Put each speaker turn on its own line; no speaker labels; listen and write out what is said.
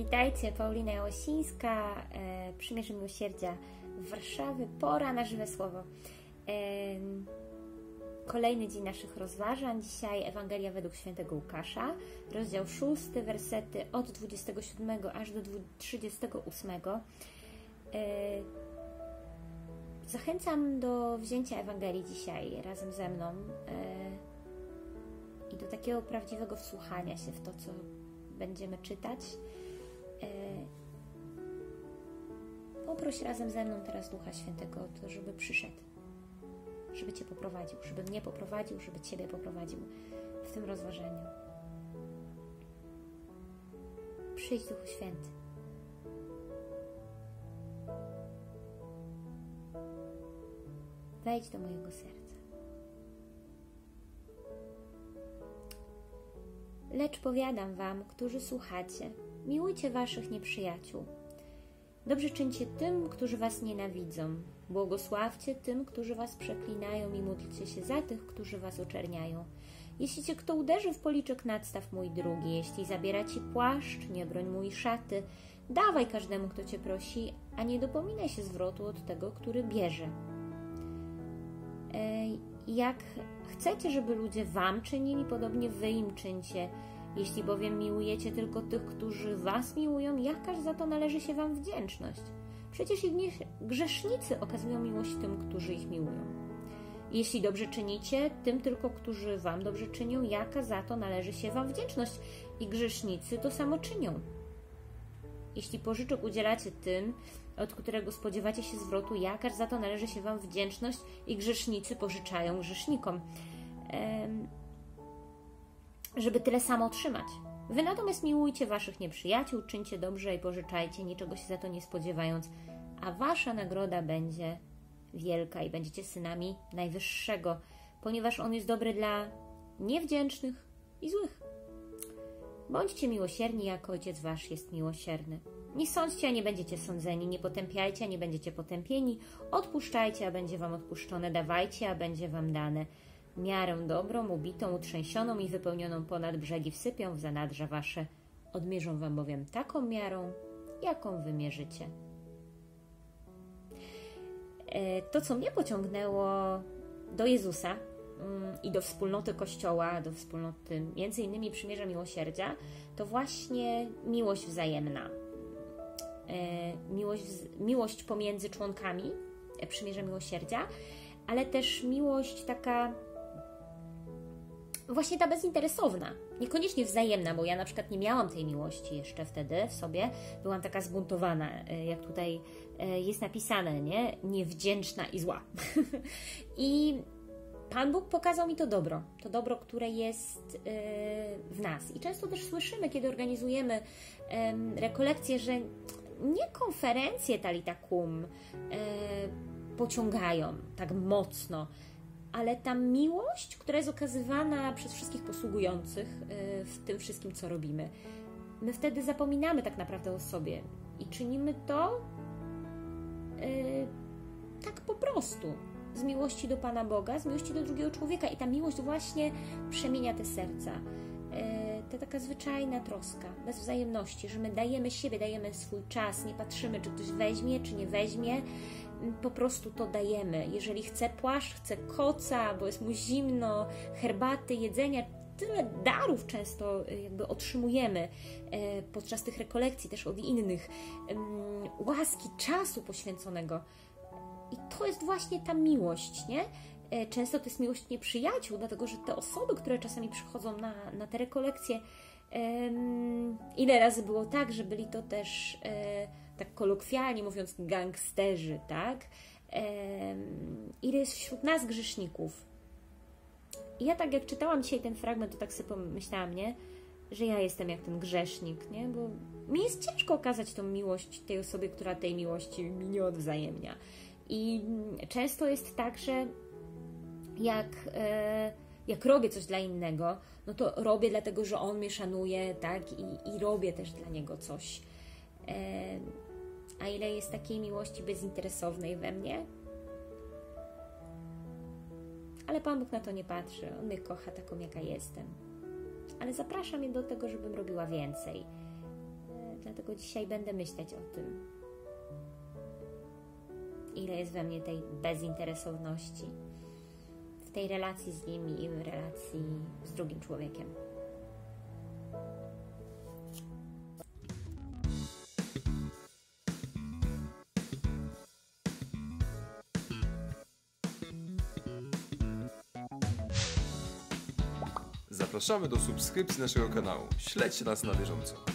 Witajcie, Paulina Jałosińska, Przymierze Miłosierdzia w Warszawie, pora na żywe słowo. Kolejny dzień naszych rozważań. Dzisiaj Ewangelia według świętego Łukasza, rozdział 6, wersety od 27 aż do 38. Zachęcam do wzięcia Ewangelii dzisiaj razem ze mną i do takiego prawdziwego wsłuchania się w to, co będziemy czytać. Poproś razem ze mną teraz Ducha Świętego o to, żeby przyszedł, żeby Cię poprowadził, żeby mnie poprowadził, żeby Ciebie poprowadził w tym rozważaniu. Przyjdź, Duchu Święty. Wejdź do mojego serca. Lecz powiadam wam, którzy słuchacie, miłujcie waszych nieprzyjaciół. Dobrze czyńcie tym, którzy was nienawidzą. Błogosławcie tym, którzy was przeklinają i módlcie się za tych, którzy was oczerniają. Jeśli cię kto uderzy w policzek, nadstaw mój drugi. Jeśli zabiera ci płaszcz, nie broń mu i szaty. Dawaj każdemu, kto cię prosi, a nie dopominaj się zwrotu od tego, który bierze. Jak chcecie, żeby ludzie wam czynili, podobnie wy im czyńcie. Jeśli bowiem miłujecie tylko tych, którzy was miłują, jakaż za to należy się wam wdzięczność? Przecież i grzesznicy okazują miłość tym, którzy ich miłują. Jeśli dobrze czynicie, tym tylko, którzy wam dobrze czynią, jaka za to należy się wam wdzięczność? I grzesznicy to samo czynią. Jeśli pożyczek udzielacie tym, od którego spodziewacie się zwrotu, jakaż za to należy się wam wdzięczność? I grzesznicy pożyczają grzesznikom, żeby tyle samo otrzymać. Wy natomiast miłujcie waszych nieprzyjaciół, czyńcie dobrze i pożyczajcie, niczego się za to nie spodziewając, a wasza nagroda będzie wielka i będziecie synami Najwyższego, ponieważ On jest dobry dla niewdzięcznych i złych. Bądźcie miłosierni, jak Ojciec wasz jest miłosierny. Nie sądźcie, a nie będziecie sądzeni, nie potępiajcie, a nie będziecie potępieni, odpuszczajcie, a będzie wam odpuszczone, dawajcie, a będzie wam dane. Miarę dobrą, ubitą, utrzęsioną i wypełnioną ponad brzegi wsypią w zanadrza wasze. Odmierzą wam bowiem taką miarą, jaką wymierzycie. To, co mnie pociągnęło do Jezusa i do wspólnoty Kościoła, do wspólnoty między innymi Przymierza Miłosierdzia, to właśnie miłość wzajemna. Miłość pomiędzy członkami Przymierza Miłosierdzia, ale też miłość taka właśnie ta bezinteresowna, niekoniecznie wzajemna, bo ja na przykład nie miałam tej miłości jeszcze wtedy w sobie, byłam taka zbuntowana, jak tutaj jest napisane, nie? Niewdzięczna i zła. I Pan Bóg pokazał mi to dobro, które jest w nas. I często też słyszymy, kiedy organizujemy rekolekcje, że nie konferencje Talita Kum pociągają tak mocno, ale ta miłość, która jest okazywana przez wszystkich posługujących w tym wszystkim, co robimy. My wtedy zapominamy tak naprawdę o sobie i czynimy to tak po prostu, z miłości do Pana Boga, z miłości do drugiego człowieka i ta miłość właśnie przemienia te serca. To taka zwyczajna troska, bez wzajemności, że my dajemy siebie, dajemy swój czas, nie patrzymy, czy ktoś weźmie, czy nie weźmie, po prostu to dajemy. Jeżeli chce płaszcz, chce koca, bo jest mu zimno, herbaty, jedzenia, tyle darów często jakby otrzymujemy podczas tych rekolekcji, też od innych, łaski, czasu poświęconego. I to jest właśnie ta miłość, nie? Często to jest miłość nieprzyjaciół, dlatego że te osoby, które czasami przychodzą na te rekolekcje, ile razy było tak, że byli to też, tak kolokwialnie mówiąc, gangsterzy, tak? Ile jest wśród nas grzeszników. I ja tak jak czytałam dzisiaj ten fragment, to tak sobie pomyślałam, nie? Że ja jestem jak ten grzesznik, nie? Bo mi jest ciężko okazać tą miłość tej osobie, która tej miłości mi nie odwzajemnia. I często jest tak, że jak robię coś dla innego, no to robię dlatego, że on mnie szanuje, tak? I robię też dla niego coś. A ile jest takiej miłości bezinteresownej we mnie? Ale Pan Bóg na to nie patrzy. On mnie kocha taką, jaka jestem. Ale zaprasza mnie do tego, żebym robiła więcej. Dlatego dzisiaj będę myśleć o tym, ile jest we mnie tej bezinteresowności w tej relacji z nimi i w relacji z drugim człowiekiem.
Zapraszamy do subskrypcji naszego kanału. Śledźcie nas na bieżąco.